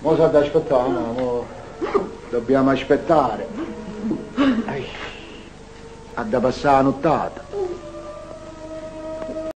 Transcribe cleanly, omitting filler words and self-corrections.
Mo sa da aspettare, mo dobbiamo aspettare. Ha da passare la nottata.